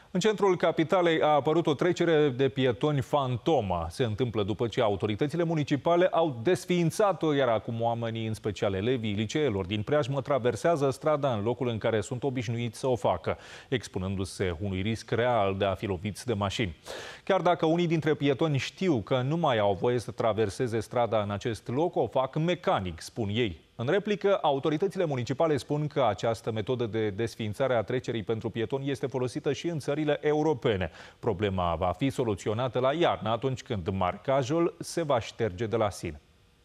În centrul capitalei a apărut o trecere de pietoni fantomă. Se întâmplă după ce autoritățile municipale au desființat-o, iar acum oamenii, în special elevii liceelor din preajmă, traversează strada în locul în care sunt obișnuiți să o facă, expunându-se unui risc real de a fi loviți de mașini. Chiar dacă unii dintre pietoni știu că nu mai au voie să traverseze strada în acest loc, o fac mecanic, spun ei. În replică, autoritățile municipale spun că această metodă de desființare a trecerii pentru pietoni este folosită și în țările europene. Problema va fi soluționată la iarnă, atunci când marcajul se va șterge de la sine.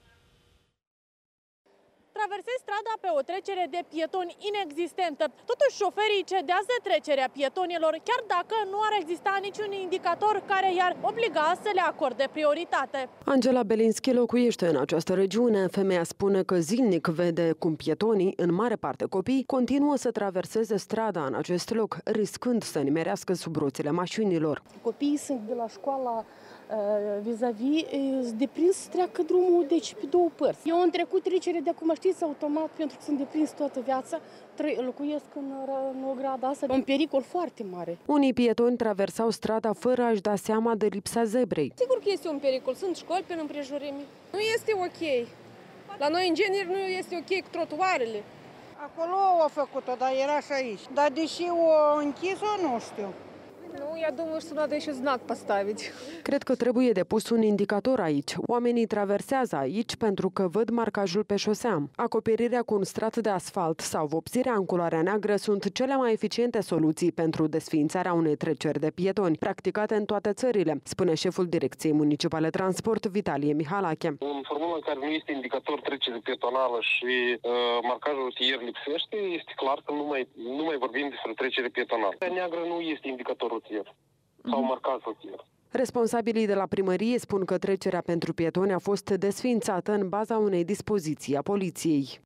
Traversezi strada pe o trecere de pietoni inexistentă. Totuși, șoferii cedează trecerea pietonilor, chiar dacă nu ar exista niciun indicator care i-ar obliga să le acorde prioritate. Angela Belinski locuiește în această regiune. Femeia spune că zilnic vede cum pietonii, în mare parte copii, continuă să traverseze strada în acest loc, riscând să nimerească sub roțile mașinilor. Copiii sunt de la școala vis-a-vis, sunt deprins să treacă drumul pe două părți. Eu am trecut trecere de acum, știți, automat, pentru că sunt deprins toată viața. Locuiesc în grada asta. Un pericol foarte mare. Unii pietoni traversau strada fără a-și da seama de lipsa zebrei. Sigur că este un pericol. Sunt școli pe împrejurimi. Nu este ok. La noi, în genere, nu este ok cu trotuarele. Acolo au făcut-o, dar era și aici. Dar deși o închis-o, nu știu. Ну, я думаю, что надо еще знак поставить. Cred că trebuie depus un indicator aici. Oamenii traversează aici pentru că văd marcajul pe șosea. Acoperirea cu un strat de asfalt sau vopsirea în culoarea neagră sunt cele mai eficiente soluții pentru desființarea unei treceri de pietoni, practicate în toate țările, spune șeful Direcției Municipale Transport, Vitalie Mihalache. În formula în care nu este indicator trecere pietonală și marcajul rutier lipsește, este clar că nu mai vorbim despre trecere pietonală. Neagră nu este indicator rutier sau marcaj rutier. Responsabilii de la primărie spun că trecerea pentru pietoni a fost desființată în baza unei dispoziții a poliției.